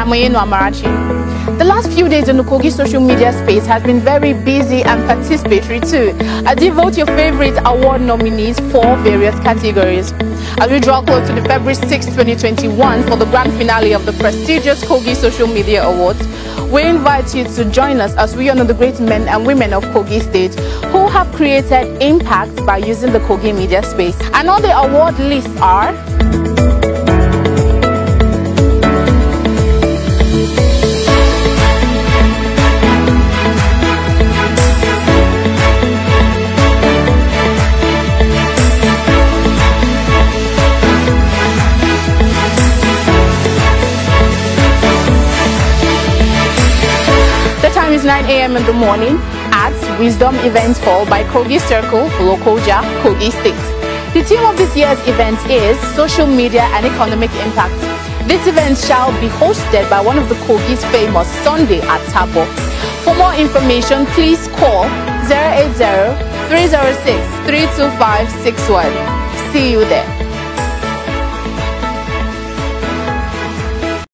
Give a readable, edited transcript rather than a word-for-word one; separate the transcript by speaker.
Speaker 1: I'm Oyeno Amarachi. The last few days in the Kogi social media space has been very busy and participatory too. I do vote your favorite award nominees for various categories. As we draw close to the February 6, 2021 for the grand finale of the prestigious Kogi Social Media Awards, we invite you to join us as we honor the great men and women of Kogi State who have created impact by using the Kogi media space. And all the award lists are: the time is 9 a.m. in the morning at Wisdom Events Hall by Kogi Circle, Lokoja, Kogi State. The theme of this year's event is Social Media and Economic Impact. This event shall be hosted by one of the Kogi's famous Sunday at Tabo. For more information, please call 080-306-32561. See you there.